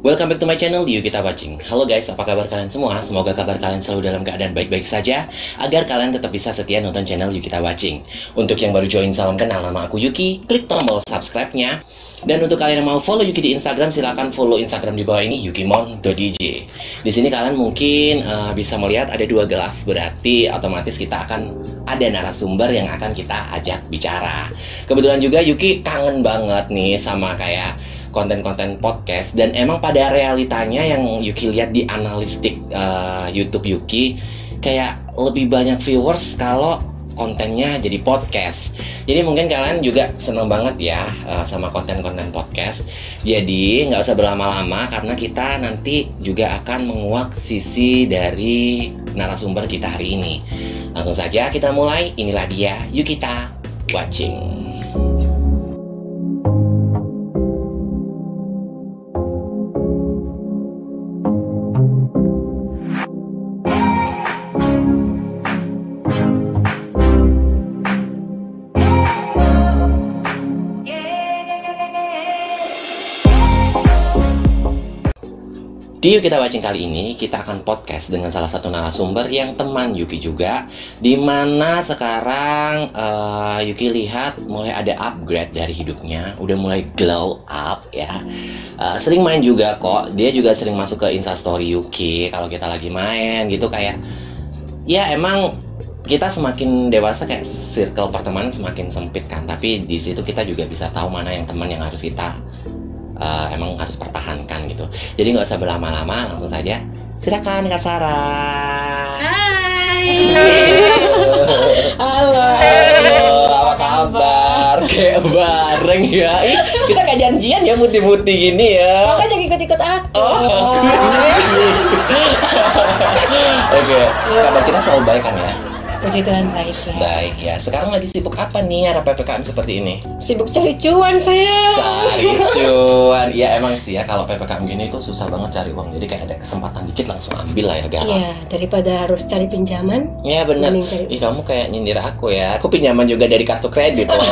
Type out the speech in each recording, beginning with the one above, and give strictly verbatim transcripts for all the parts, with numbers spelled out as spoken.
Welcome back to my channel, Yuk Kita Watching. Halo guys, apa kabar kalian semua? Semoga kabar kalian selalu dalam keadaan baik-baik saja, agar kalian tetap bisa setia nonton channel Yuk Kita Watching. Untuk yang baru join, salam kenal, nama aku Yuki. Klik tombol subscribe-nya. Dan untuk kalian yang mau follow Yuki di Instagram, silahkan follow Instagram di bawah ini, yukimon dot d j. Di sini kalian mungkin uh, bisa melihat ada dua gelas, berarti otomatis kita akan ada narasumber yang akan kita ajak bicara. Kebetulan juga Yuki kangen banget nih sama kayak konten-konten podcast, dan emang pada realitanya yang Yuki lihat di analistik uh, YouTube Yuki, kayak lebih banyak viewers kalau kontennya jadi podcast. Jadi mungkin kalian juga seneng banget ya uh, sama konten-konten podcast. Jadi nggak usah berlama-lama, karena kita nanti juga akan menguak sisi dari narasumber kita hari ini. Langsung saja kita mulai. Inilah dia, Yuk Kita Watching. Di Yuk Kita Watching kali ini, kita akan podcast dengan salah satu narasumber yang teman Yuki juga, dimana sekarang uh, Yuki lihat mulai ada upgrade dari hidupnya, udah mulai glow up ya. Uh, sering main juga kok, dia juga sering masuk ke Instastory Yuki kalau kita lagi main gitu, kayak ya emang kita semakin dewasa kayak circle pertemanan semakin sempit kan, tapi di situ kita juga bisa tahu mana yang teman yang harus kita Uh, emang harus pertahankan gitu. Jadi nggak usah berlama-lama, langsung saja silakan Kak Sarah. Hai. Halo. Halo. Apa kabar? Kayak bareng ya. Ih, kita kayak janjian ya putih-putih gini ya. Makanya ikut-ikut aku. Oh. Oke, kabar kita selalu baik kan ya? Puji Tuhan baik ya. Baik ya. Sekarang lagi sibuk apa nih era P P K M seperti ini? Sibuk cari cuan saya. Cari cuan. Ya emang sih ya, kalau P P K M gini itu susah banget cari uang. Jadi kayak ada kesempatan dikit langsung ambil lah ya, garap. Iya, daripada harus cari pinjaman. Iya benar. Cari... Ih, kamu kayak nyindir aku ya. Aku pinjaman juga dari kartu kredit loh.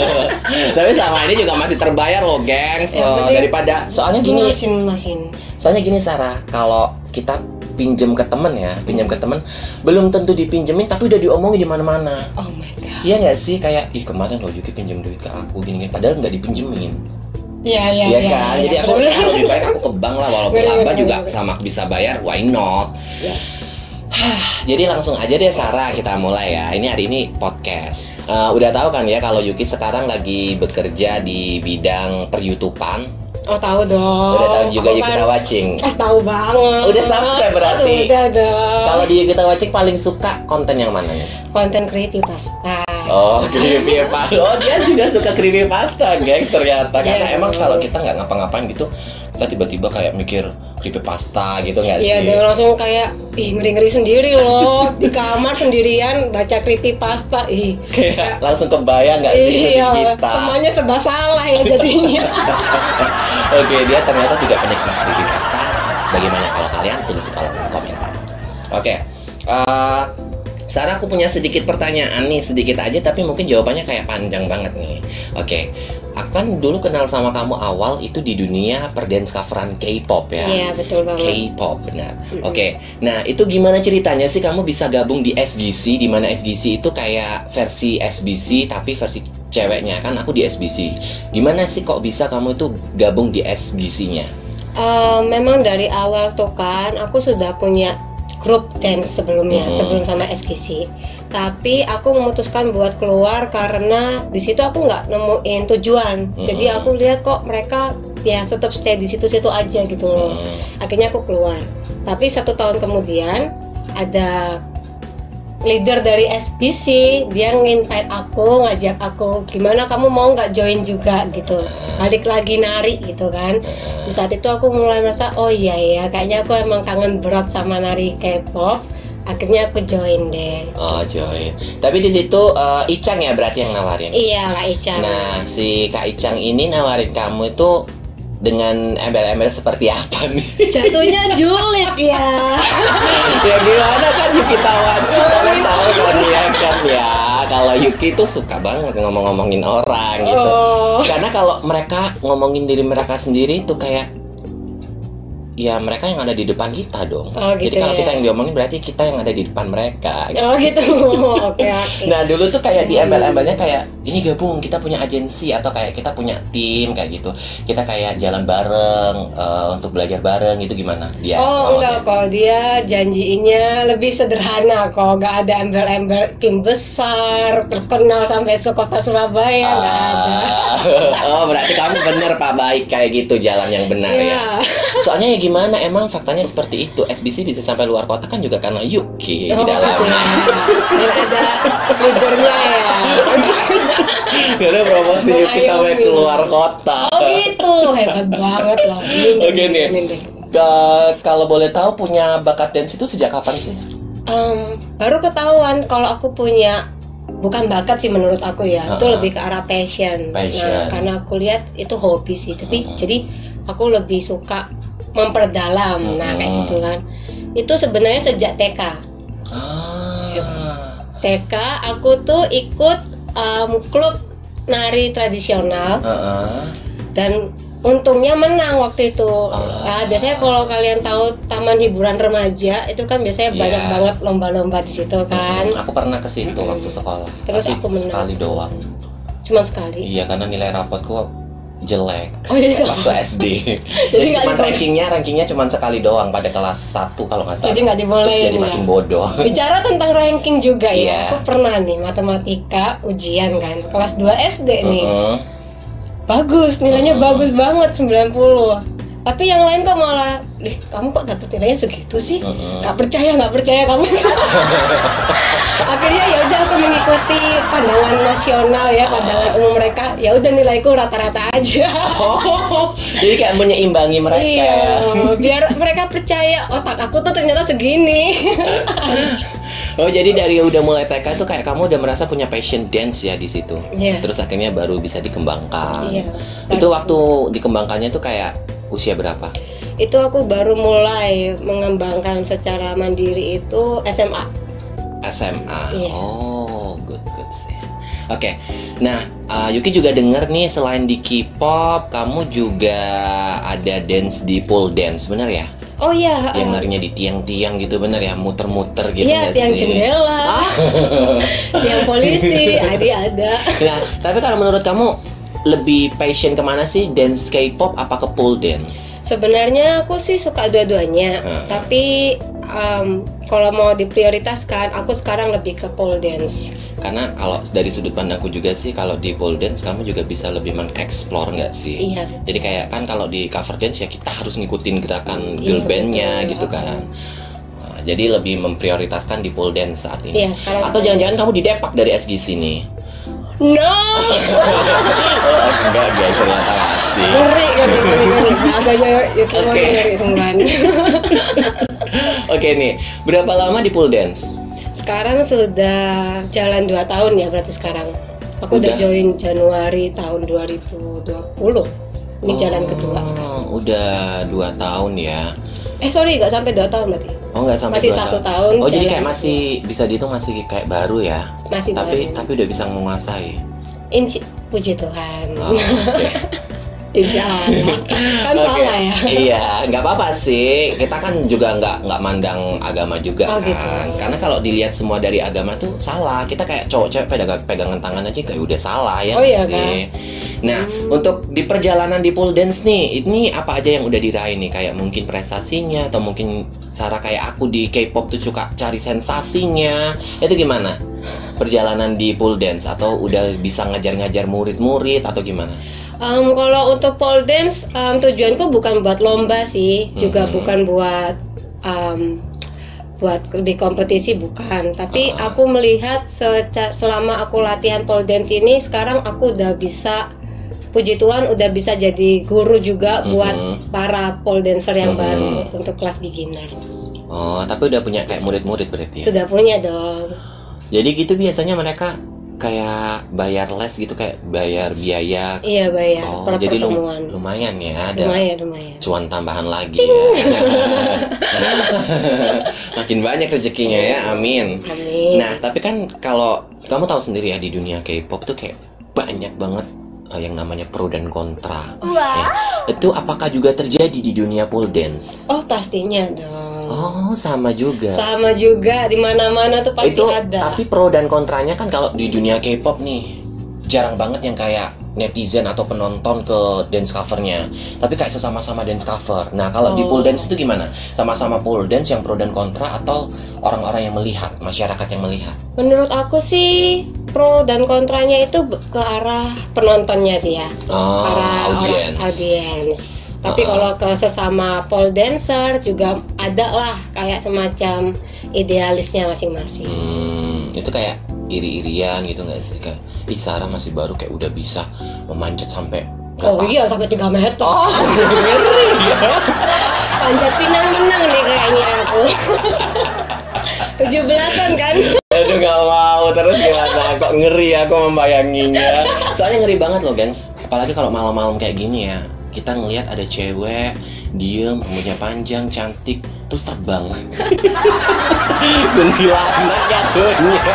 Tapi sama ini juga masih terbayar loh, gengs. Ya, Loh. Daripada soalnya gini. Masin, masin. Soalnya gini Sarah, kalau kita pinjam ke temen ya, pinjam ke temen, belum tentu dipinjemin tapi udah diomongin di mana-mana. Oh my god. Iya nggak sih, kayak ih kemarin loh Yuki pinjam duit ke aku gini-gini, padahal nggak dipinjemin. Iya iya Iya ya, kan, ya, jadi ya, aku bener. lebih baik aku ke bank lah, walaupun Bener, laba bener, juga bener. sama bisa bayar, why not? Yes. Jadi langsung aja deh Sarah, kita mulai ya. Ini hari ini podcast. Uh, udah tahu kan ya kalau Yuki sekarang lagi bekerja di bidang per-YouTubean. Oh tahu dong. Udah tahu juga Aku Yuk Kita kan- Watching. Eh tahu banget. Udah subscribe berarti. Udah dong. Kalau di Yuk Kita Watching paling suka konten yang mana nih? Konten creepypasta. Oh, creepypasta. Oh, dia juga suka creepypasta, gengs, ternyata. Karena Iya, emang betul. kalau kita nggak ngapa-ngapain gitu, kita tiba-tiba kayak mikir creepypasta gitu nggak Iya, sih? dan langsung kayak ih ngeri-ngeri sendiri loh di kamar sendirian baca creepypasta. Ih, Kayak langsung kebayang nggak sih hidup iya, kita? semuanya serba salah ya jadinya. Oke, dia ternyata juga penikmat creepypasta. Bagaimana kalau kalian? Tulis di kolom komentar. Oke, uh, Sarah, aku punya sedikit pertanyaan nih, sedikit aja, tapi mungkin jawabannya kayak panjang banget nih. Oke, aku kan dulu kenal sama kamu awal itu di dunia perdance coveran K-pop ya. Iya, betul banget. K-pop, benar. Mm-mm. Oke, nah itu gimana ceritanya sih kamu bisa gabung di S G C, di mana S G C itu kayak versi S B C tapi versi ceweknya, kan aku di S B C. Gimana sih kok bisa kamu itu gabung di S G C-nya? Eh, memang dari awal tuh kan aku sudah punya grup dance sebelumnya, Mhm. sebelum sama S G C. Tapi aku memutuskan buat keluar karena di situ aku nggak nemuin tujuan. Mhm. Jadi aku lihat kok mereka ya tetap stay di situ-situ aja gitu loh. Hmm. Akhirnya aku keluar. Tapi satu tahun kemudian ada leader dari S B C, dia nginvite aku, ngajak aku, gimana kamu mau nggak join juga gitu, balik lagi nari gitu kan. Di saat itu aku mulai merasa, oh iya ya, kayaknya aku emang kangen berat sama nari K-pop. Akhirnya aku join deh. Oh, join. Tapi di situ uh, Icang ya berarti yang nawarin. Iya, Kak Ica. Nah, si Kak Icang ini nawarin kamu itu dengan embel-embel seperti apa nih? Jatuhnya julid ya. Ya gimana kan Yuki Tawachi, kalian tahu kan ya kan ya. Kalau Yuki tuh suka banget ngomong-ngomongin orang gitu. Oh. Karena kalau mereka ngomongin diri mereka sendiri tuh kayak ya mereka yang ada di depan kita dong. Oh, gitu. Jadi kalau ya? kita yang diomongin berarti kita yang ada di depan mereka. Oh gitu. Oke oke. Nah dulu tuh kayak di embel-embelnya kayak ini gabung, kita punya agensi atau kayak kita punya tim kayak gitu. Kita kayak jalan bareng uh, untuk belajar bareng itu gimana dia? Oh enggak kok, dia janjiinnya lebih sederhana kok, nggak ada embel-embel tim besar terkenal sampai sekota Surabaya, nggak Ah, ada. oh berarti kamu bener Pak, baik kayak gitu, jalan yang benar ya. Iya. Soalnya ya gimana, emang faktanya seperti itu. S B C bisa sampai luar kota kan juga karena Yuki Oh, di dalamnya. dan ada leadernya ya. Karena promosi Yuki Mengayomi. sampai keluar kota. Oh gitu, hebat banget loh. Oke nih. Ini deh. Ka- kalau boleh tahu punya bakat dance itu sejak kapan sih? Em, baru ketahuan kalau aku punya, bukan bakat sih menurut aku ya, itu Uh-uh. lebih ke arah passion. Passion. Nah, karena aku lihat itu hobi sih, tapi Uh-uh. jadi aku lebih suka memperdalam. Nah, kayak Uh-uh. gitu kan. Itu sebenarnya sejak T K. Ah. T K aku tuh ikut em, klub nari tradisional Uh-uh. dan untungnya menang waktu itu. Ah. Nah, biasanya kalau kalian tahu taman hiburan remaja itu kan biasanya Iya. banyak banget lomba-lomba di situ kan. Mm, aku pernah ke situ Mm-mm. waktu sekolah. Terus Tapi aku menang. sekali doang. Cuma sekali. Iya, karena nilai rapotku jelek. Oh, jadi nggak- waktu S D. Jadi Jadi nggak cuma diboleh- rankingnya, rankingnya cuma sekali doang pada kelas satu kalau nggak salah. Jadi nggak Terus dibolehin jadi ya. makin bodoh. Bicara tentang ranking juga Iya. ya. Aku pernah nih matematika ujian kan kelas dua S D nih. Mm-mm. Bagus, nilainya Mm-mm. bagus banget sembilan puluh. Tapi yang lain kok malah, "Dih, kamu kok dapet nilainya segitu sih?" Mm-mm. Gak percaya, gak percaya kamu. Akhirnya ya udah aku mengikuti pandangan nasional ya, pandangan umum mereka. Ya udah nilaiku rata-rata aja. Oh, jadi kayak menyeimbangi mereka. Iya, biar mereka percaya otak aku tuh ternyata segini. Oh, jadi dari udah mulai T K tuh kayak kamu udah merasa punya passion dance ya di situ. Iya. Terus akhirnya baru bisa dikembangkan. Iya. Itu waktu dikembangkannya tuh kayak usia berapa? Itu aku baru mulai mengembangkan secara mandiri itu S M A. S M A. Iya. Oh, good good sih. Oke. Nah, uh, Yuki juga denger nih selain di K-pop, kamu juga ada dance di pole dance, bener ya? Oh iya. Yang uh, narinya di tiang-tiang gitu, bener ya? Muter-muter gitu Iya, nggak tiang sih? jendela, Ah. tiang polisi, adi ada. Nah, tapi kalau menurut kamu lebih passion kemana sih? Dance K-pop apa ke pole dance? Sebenarnya aku sih suka dua-duanya, Hmm. tapi um, kalau mau diprioritaskan, aku sekarang lebih ke pole dance. Karena kalau dari sudut pandangku juga sih, kalau di pole dance kamu juga bisa lebih mengeksplor nggak sih? Iya. Jadi kayak kan kalau di cover dance ya kita harus ngikutin gerakan Iya, girl bandnya betul. gitu kan. Nah, jadi lebih memprioritaskan di pole dance saat ini. Iya, sekarang. Atau jangan-jangan kamu didepak dari S G C nih? No. Oh, enggak guys, ternyata masih. Ngeri, ngeri, ngeri, ngeri. Bahasanya itu Oke. ngeri sembilan. Oke nih, berapa lama di pole dance? Sekarang sudah jalan dua tahun ya berarti sekarang. Aku udah, Udah? join Januari tahun dua ribu dua puluh. Ini jalan kedua sekarang. Oh, udah dua tahun ya. Eh sorry, nggak sampai dua tahun berarti. Oh, nggak sampai Masih dua satu tahun. tahun. Oh, jadi jalan kayak kedua. masih bisa dihitung masih kayak baru ya. masih Tapi baru. tapi udah bisa menguasai. Insya, puji Tuhan. Oh, oke. Insya Allah. Kan Oke. salah ya. Iya, nggak apa-apa sih. Kita kan juga nggak nggak mandang agama juga Oh, kan. gitu. Karena kalau dilihat semua dari agama tuh salah. Kita kayak cowok-cewek pegang pegangan tangan aja kayak udah salah ya Oh, nggak iya, sih. Nah, Hmm. untuk di perjalanan di pole dance nih, ini apa aja yang udah diraih nih? Kayak mungkin prestasinya atau mungkin Sarah kayak aku di K-pop tuh suka cari sensasinya. Itu gimana? Perjalanan di pole dance atau udah bisa ngajar-ngajar murid-murid atau gimana? Um, kalau untuk pole dance, um, tujuanku bukan buat lomba sih, juga Mhm. bukan buat um, buat di kompetisi bukan. Tapi Ah. aku melihat seca- selama aku latihan pole dance ini, sekarang aku udah bisa, puji Tuhan, udah bisa jadi guru juga buat Mhm. para pole dancer yang Mhm. baru untuk kelas beginner. Oh, tapi udah punya kayak murid-murid berarti. Sudah punya dong. Jadi gitu biasanya mereka kayak bayar les gitu, kayak bayar biaya. Iya bayar Oh, per jadi lum- pertemuan. lumayan ya, ada Lumayan, lumayan. cuan tambahan lagi ya. Makin banyak rezekinya ya, amin. Amin. Nah, tapi kan kalau kamu tahu sendiri ya di dunia K-pop tuh kayak banyak banget uh, yang namanya pro dan kontra. Ya. Itu apakah juga terjadi di dunia pole dance? Oh, pastinya dong. Oh, sama juga. Sama juga, di mana-mana tuh pasti Itu, ada. tapi pro dan kontranya kan kalau di dunia K-pop nih, jarang banget yang kayak netizen atau penonton ke dance covernya, tapi kayak sesama-sama dance cover. Nah, kalau oh. di pole dance itu gimana? Sama-sama pole dance yang pro dan kontra atau orang-orang yang melihat, masyarakat yang melihat? Menurut aku sih pro dan kontranya itu ke arah penontonnya sih ya, oh, arah audience. orang audience. Tapi uh-uh. kalau ke sesama pole dancer juga ada lah kayak semacam idealisnya masing-masing. Hmm, itu kayak iri-irian gitu nggak sih, kayak ih Sarah masih baru kayak udah bisa memanjat sampai berapa? Oh iya, sampai tiga meter. Oh, ngeri ya. Panjat pinang-pinang nih kayaknya aku. tujuh belasan kan? Aduh, gak mau. Terus gimana? Kok ngeri aku membayanginya. Soalnya ngeri banget loh, gengs. Apalagi kalau malam-malam kayak gini ya, kita ngelihat ada cewek diem, rambutnya panjang, cantik, terus terbang. Kuntilanak jatuhnya.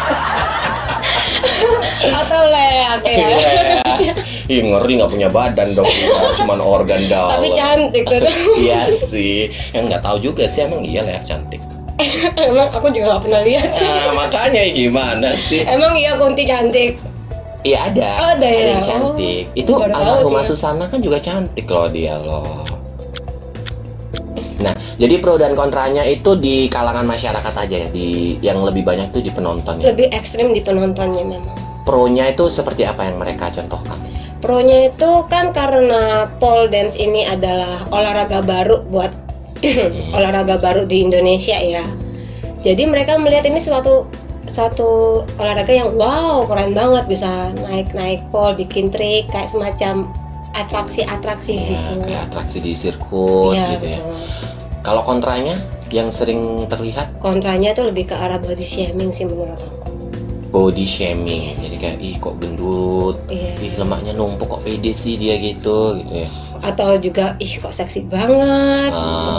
Atau leak ya. Ih, ngeri, nggak punya badan dong, cuman organ dalam. Tapi cantik tuh. Iya sih, yang nggak tahu juga sih emang iya leak cantik. Emang aku juga nggak pernah lihat. Nah, makanya gimana sih? Emang iya Kunti cantik? Iya ada. Oh, ada ya. Yang cantik. Oh, itu almarhumah ya. Susana kan juga cantik loh dia loh. Nah, jadi pro dan kontranya itu di kalangan masyarakat aja ya, di yang lebih banyak tuh di penonton ya. Lebih ekstrim di penontonnya memang. Pronya itu seperti apa yang mereka contohkan? Pronya itu kan karena pole dance ini adalah olahraga baru buat hmm. olahraga baru di Indonesia ya. Jadi mereka melihat ini suatu suatu olahraga yang wow, keren banget, bisa naik-naik pole, bikin trik kayak semacam atraksi-atraksi ya, gitu. Kayak atraksi di sirkus ya, gitu ya. Betul. Kalau kontranya yang sering terlihat? Kontranya itu lebih ke arah body shaming sih menurut aku. Body shaming, Yes. jadi kayak ih kok gendut, yeah. ih lemaknya numpuk kok pede sih dia gitu, gitu ya. Atau juga ih kok seksi banget, ah,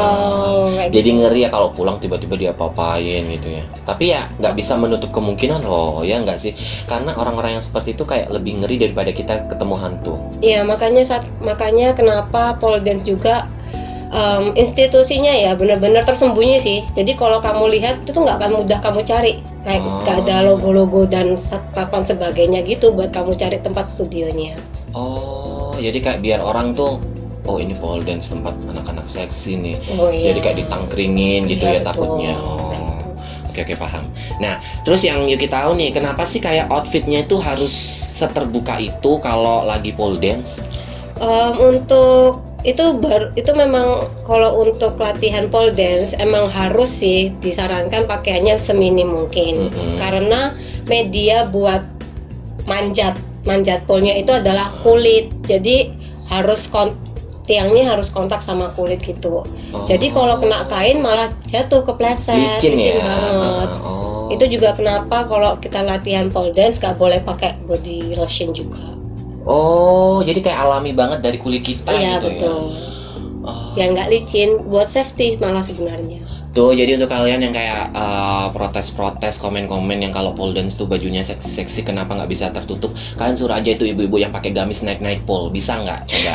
wow. Jadi gitu. Ngeri ya kalau pulang tiba-tiba dia apa-apain gitu ya. Tapi ya nggak bisa menutup kemungkinan loh, ya nggak sih? Karena orang-orang yang seperti itu kayak lebih ngeri daripada kita ketemu hantu. Iya, makanya saat makanya kenapa pole dance juga Um, institusinya ya benar-benar tersembunyi sih. Jadi kalau kamu lihat itu nggak akan mudah kamu cari, kayak nggak oh. ada logo-logo dan papan sebagainya gitu buat kamu cari tempat studionya. Oh, jadi kayak biar orang tuh, oh ini pole dance tempat anak-anak seksi nih. Oh, iya. Jadi kayak ditangkringin gitu iya, ya betul. Takutnya. Oh, oke oke paham. Nah, terus yang Yuki tahu nih, kenapa sih kayak outfitnya itu harus seterbuka itu kalau lagi pole dance? Um, untuk itu baru itu memang kalau untuk latihan pole dance emang harus sih disarankan pakaiannya seminim mungkin, mm-hmm. karena media buat manjat manjat pole-nya itu adalah kulit, jadi harus kon- tiangnya harus kontak sama kulit gitu. Oh. Jadi kalau kena kain malah jatuh kepleset, licin, licin ya? banget. Oh. Itu juga kenapa kalau kita latihan pole dance gak boleh pakai body lotion juga. Oh, jadi kayak alami banget dari kulit kita iya, gitu betul. ya? Oh. Yang nggak licin, buat safety malah sebenarnya. Tuh, jadi untuk kalian yang kayak uh, protes-protes, komen-komen yang kalau pole dance tuh bajunya seksi-seksi, kenapa nggak bisa tertutup? Kalian suruh aja itu ibu-ibu yang pakai gamis naik-naik pole, bisa nggak? Coba.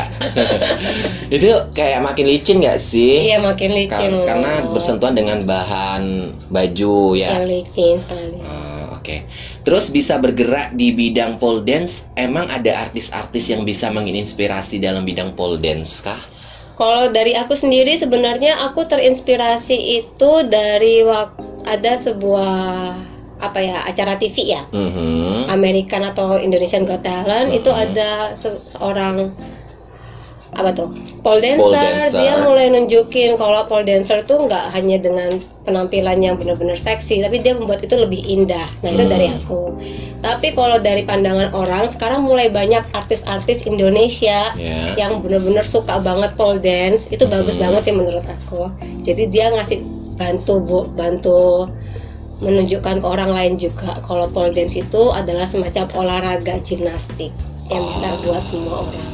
Itu kayak makin licin nggak sih? Iya, makin licin. Kar- karena bersentuhan dengan bahan baju ya. Yang licin sekali. Uh, Oke, okay. Terus bisa bergerak di bidang pole dance. Emang ada artis-artis yang bisa menginspirasi dalam bidang pole dance kah? Kalau dari aku sendiri sebenarnya aku terinspirasi itu dari wak- ada sebuah apa ya acara T V ya, mm-hmm. American atau Indonesian Got Talent, mm-hmm. itu ada se- seorang apa tuh pole dancer, pole dancer, dia mulai nunjukin kalau pole dancer tuh nggak hanya dengan penampilan yang benar-benar seksi, tapi dia membuat itu lebih indah. Nah itu hmm. dari aku. Tapi kalau dari pandangan orang, sekarang mulai banyak artis-artis Indonesia yeah. yang benar-benar suka banget pole dance. Itu hmm. bagus banget sih menurut aku. Jadi dia ngasih bantu bu, bantu menunjukkan ke orang lain juga kalau pole dance itu adalah semacam olahraga gimnastik yang oh. bisa buat semua orang.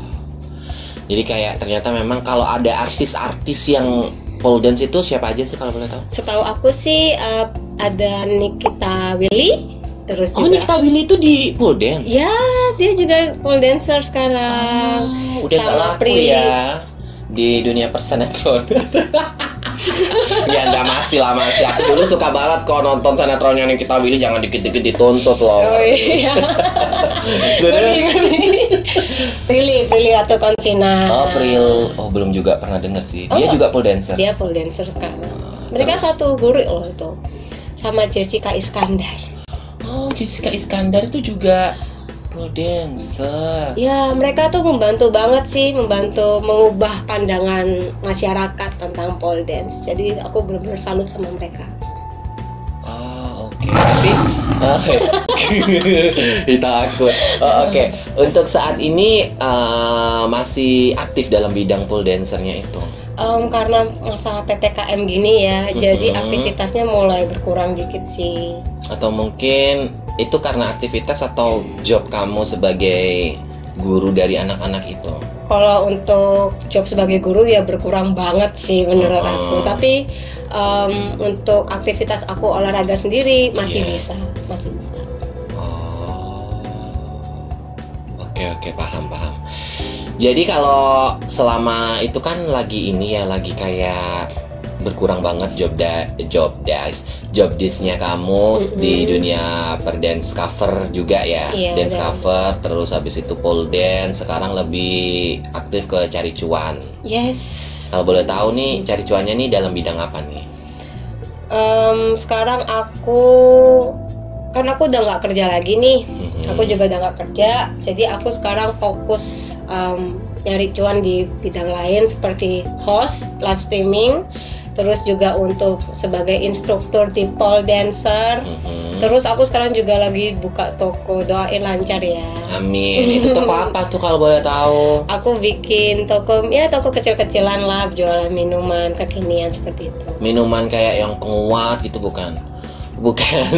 Jadi kayak ternyata memang kalau ada artis-artis yang pole dance itu siapa aja sih kalau boleh tahu? Setahu aku sih uh, ada Nikita Willy, Terus Oh, juga Nikita Willy itu di pole dance? ya, dia juga pole dancer sekarang. Oh, udah Sama gak laku Prilly. ya di dunia persenetron. Ya nggak, masih lah, masih. Aku dulu suka banget kok nonton sinetronnya Nikita Willy, jangan dikit-dikit dituntut loh. Oh iya. Prilly, Prilly atau Konsina. Oh, Pril. Oh, belum juga pernah denger sih. Dia Oh, juga pole dancer. Dia pole dancer sekarang. Oh, Mereka terus? satu guru loh itu. Sama Jessica Iskandar. Oh, Jessica Iskandar itu juga pole dancer. Ya, mereka tuh membantu banget sih, membantu mengubah pandangan masyarakat tentang pole dance. Jadi aku benar-benar salut sama mereka. Oh, oke. Tapi oh, takut. Oh, oke. Untuk saat ini eh, masih aktif dalam bidang pole dancernya itu. Em, karena masa P P K M gini ya, jadi Mhm. aktivitasnya mulai berkurang dikit sih. Atau mungkin itu karena aktivitas atau job kamu sebagai guru dari anak-anak itu? Kalau untuk job sebagai guru ya berkurang banget sih menurut Mhm. aku. Tapi em, untuk aktivitas aku olahraga sendiri masih Iya. bisa, masih bisa. Oh, oke oke, paham paham. Jadi kalau selama itu kan lagi ini ya, lagi kayak berkurang banget job da job desk job desk-nya kamu Mm-mm. di dunia per dance cover juga ya. Iya, Dance benar. cover, terus habis itu pole dance, sekarang lebih aktif ke cari cuan. Yes. Kalau boleh tahu nih, cari cuannya nih dalam bidang apa nih? Em, sekarang aku kan aku udah nggak kerja lagi nih. Mhm. Aku juga udah nggak kerja, jadi aku sekarang fokus em, nyari cuan di bidang lain seperti host, live streaming, terus juga untuk sebagai instruktur di pole dancer. Mhm. Terus aku sekarang juga lagi buka toko, doain lancar ya. Amin. Itu toko apa tuh kalau boleh tahu? Aku bikin toko, ya toko kecil-kecilan lah, jualan minuman kekinian seperti itu. Minuman kayak yang penguat gitu bukan? Bukan.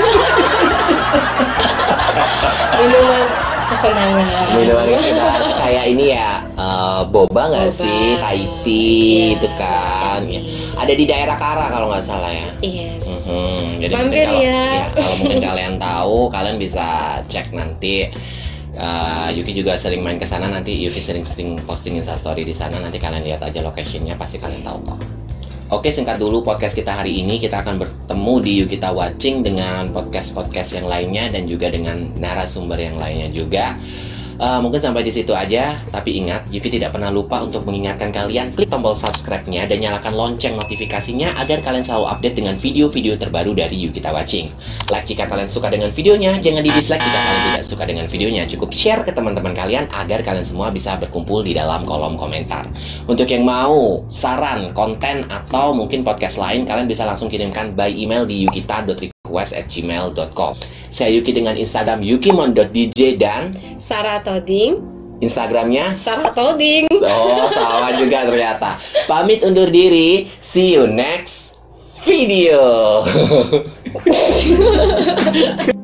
Minuman kesenangan. Minuman kita kayak ini ya, eh, boba nggak Boba. sih? Thai tea Iya, itu kan. Thai Ya. tea. Ada di daerah Kara kalau nggak salah ya. Yes. Mhm. Jadi Mampir mungkin kalau ya. ya, kalau mungkin kalian tahu, kalian bisa cek nanti. Eh, Yuki juga sering main ke sana, nanti Yuki sering-sering posting Instastory di sana, nanti kalian lihat aja location-nya, pasti kalian tahu kok. Oke, singkat dulu podcast kita hari ini. Kita akan bertemu di Yukita Watching dengan podcast-podcast yang lainnya dan juga dengan narasumber yang lainnya juga. Uh, mungkin sampai di situ aja. Tapi ingat, Yuki tidak pernah lupa untuk mengingatkan kalian klik tombol subscribe-nya dan nyalakan lonceng notifikasinya agar kalian selalu update dengan video-video terbaru dari Yukita Watching. Like jika kalian suka dengan videonya, jangan di dislike jika kalian tidak suka dengan videonya. Cukup share ke teman-teman kalian agar kalian semua bisa berkumpul di dalam kolom komentar. Untuk yang mau saran, konten, atau mungkin podcast lain, kalian bisa langsung kirimkan by email di yukita dot request at gmail dot com. Saya Yuki dengan Instagram yukimon dot d j dan Sarah Toding, Instagramnya. Sarah Toding. Oh, sama juga ternyata. Pamit undur diri. See you next video.